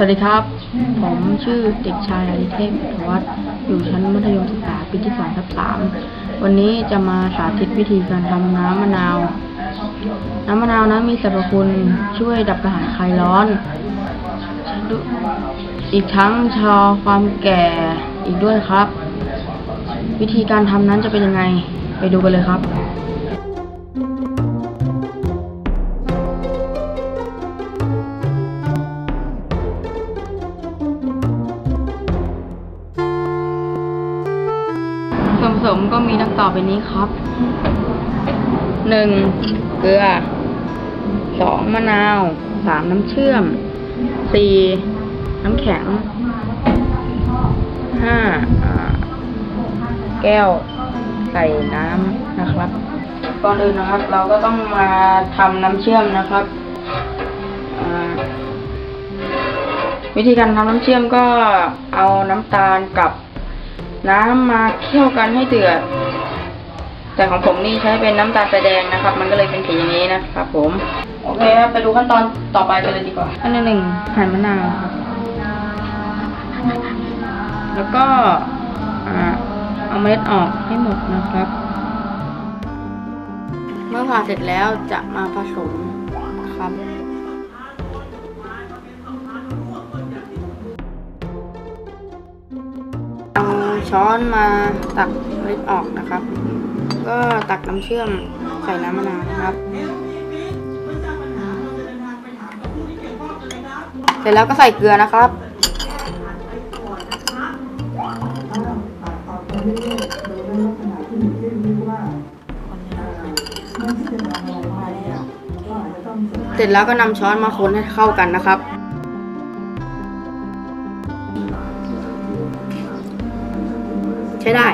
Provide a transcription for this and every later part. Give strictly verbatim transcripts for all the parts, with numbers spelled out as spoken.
วัสดีครับผมชื่อเด็กชายอาริเทพธวัฒน์อยู่ชั้นมัธยมศึกษาปีที่สองทับสามวันนี้จะมาสาธิตวิธีการทำน้ำมะนาวน้ำมะนาวนั้นมีสรรพคุณช่วยดับกระหายคลายร้อนอีกทั้งชะลอความแก่อีกด้วยครับวิธีการทำนั้นจะเป็นยังไงไปดูกันเลยครับส่วนผสมก็มีดังต่อไปนี้ครับหนึ่งเกลือสองมะนาวสามน้ำเชื่อมสี่น้ำแข็งห้าแก้วใส่น้ำนะครับก่อนอื่นนะครับเราก็ต้องมาทำน้ำเชื่อมนะครับวิธีการทำน้ำเชื่อมก็เอาน้ำตาลกับน้ำมาเคี่ยวกันให้เดือดแต่ของผมนี่ใช้เป็นน้ำตาลทรายแดงนะครับมันก็เลยเป็นสีอย่างนี้นะครับผมโอเคครับไปดูขั้นตอนต่อไปกันเลยดีกว่าขั้นที่หนึ่งหั่นมะนาวครับแล้วก็เอาเมล็ดออกให้หมดนะครับเมื่อผ่าเสร็จแล้วจะมาผสมครับเอาช้อนมาตักเมล็ดออกนะครับก็ตักน้ำเชื่อมใส่น้ำมะนาวนะครับเสร็จแล้วก็ใส่เกลือนะครับเสร็จแล้วก็นำช้อนมาคนให้เข้ากันนะครับใช้ได้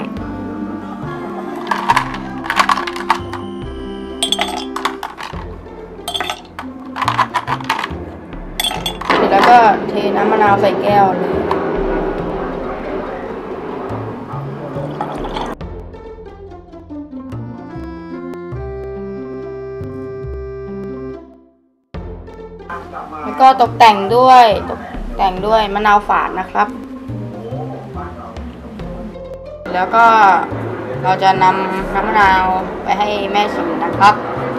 เสร็จแล้วก็เทน้ำมะนาวใส่แก้วเลยแล้วก็ตกแต่งด้วยตกแต่งด้วยมะนาวฝาดนะครับแล้วก็เราจะนำน้ำมะนาวไปให้แม่ชิมนะครับ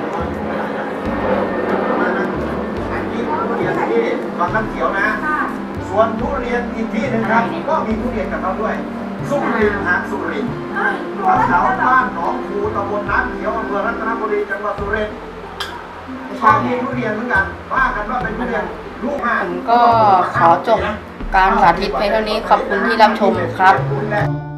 บางน้ำเขียวนะส่วนทุเรียนอีกที่หนึ่งครับก็มีทุเรียนกับเขาด้วยสุรินทร์ฮะสุรินทร์แถวบ้านหนองคูตำบลน้ำเขียวอำเภอรัตนบุรีจังหวัดสุรินทร์ก็มีทุเรียนเหมือนกันว่ากันว่าเป็นทุเรียนลูกห่านก็ขอจบการสาธิตเพียงเท่านี้ขอบคุณที่รับชมครับ